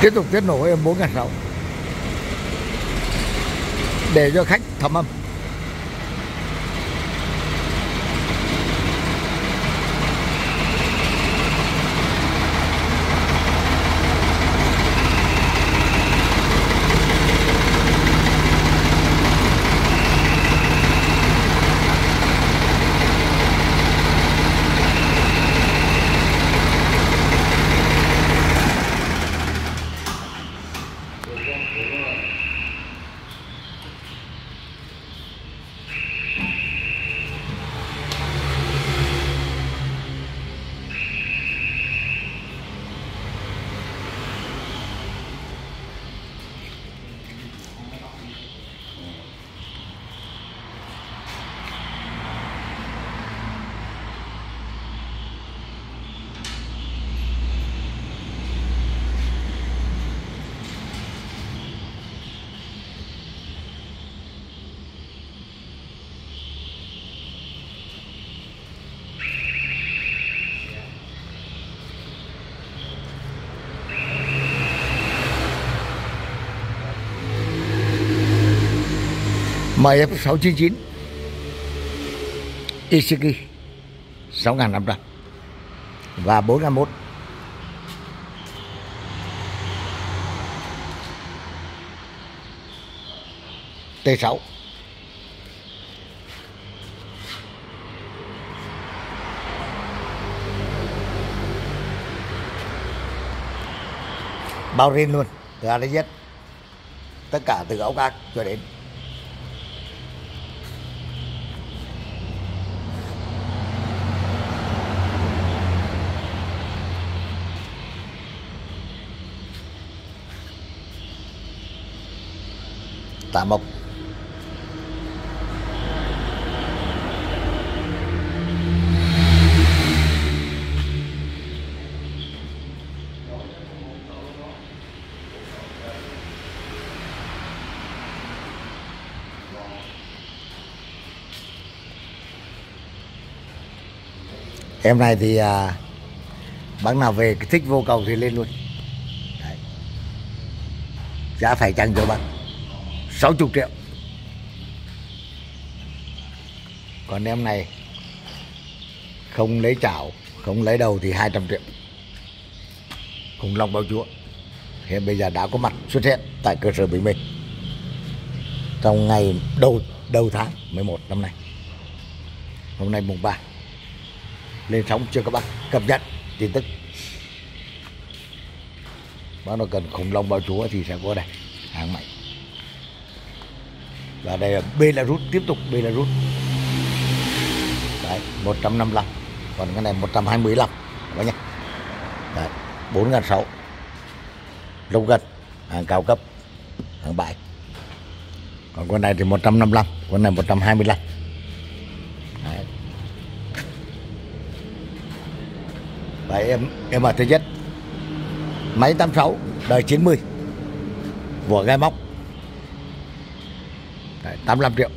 Tiếp tục tiết nổ em 4.600 để cho khách thẩm âm. MF699 Isiki 6.500 và 4.100 T6 bao riêng luôn từ A đến Z, tất cả từ ốc ác cho đến tạ mộc. Em này thì bác nào về thích vô cầu thì lên luôn. Đấy. Giá phải chăng cho bác 60 triệu. Còn em này không lấy chảo, không lấy đầu thì 200 triệu. Khủng long báo chúa hiện bây giờ đã có mặt xuất hiện tại cơ sở Bình Minh trong ngày đầu tháng 11 năm nay. Hôm nay mùng 3 lên sóng cho các bác cập nhật tin tức. Bác nào cần khủng long báo chúa thì sẽ có đây, hàng mạnh. Và đây là Belarus, tiếp tục Belarus. Đấy, 155. Còn cái này 125 các bác nhé. Đấy, 4.600. Lông gân, hàng cao cấp, hàng bãi. Còn con này thì 155, con này 125. Đấy. Và em ở thứ nhất máy 86 đời 90, vỏ gai móc. Đấy, 85 triệu.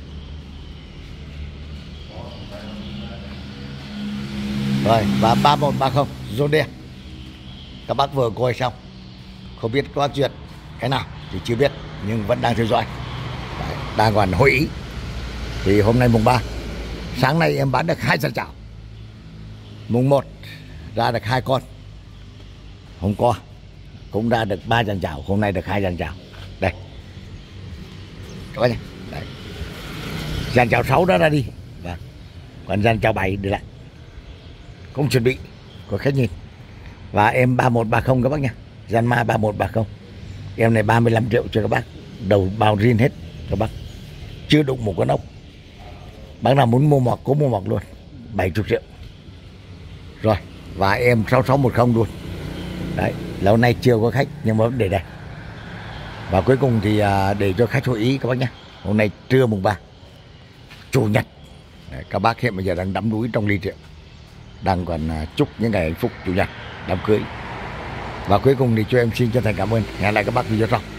Rồi, và 3130 Zone đen. Các bác vừa coi xong, không biết có chuyện cái nào thì chưa biết, nhưng vẫn đang theo dõi. Đấy, đang còn hội ý. Thì hôm nay mùng 3, sáng nay em bán được 2 dàn chảo. Mùng 1 ra được 2 con. Hôm qua cũng ra được 3 dàn chảo, hôm nay được 2 dàn chảo. Đây. Các bác nhé. Đấy. Dàn chảo 6 đã ra đi. Và còn dàn chảo 7 để lại. Cũng chuẩn bị có khách nhìn. Và em 3130 các bác nha. Dàn ma 3130. Em này 35 triệu cho các bác. Đầu bao riêng hết các bác. Chưa đụng một con ốc. Bác nào muốn mua mọc có mua mọc luôn, 70 triệu. Rồi, và em 6610 luôn. Đấy, lâu nay chưa có khách nhưng mà để đây. Và cuối cùng thì để cho khách hội ý các bác nhé. Hôm nay trưa mùng 3 Chủ nhật. Đấy, các bác hiện bây giờ đang đắm đuối trong ly rượu, đang còn chúc những ngày hạnh phúc Chủ nhật, đám cưới. Và cuối cùng thì cho em xin chân thành cảm ơn. Hẹn lại các bác video sau.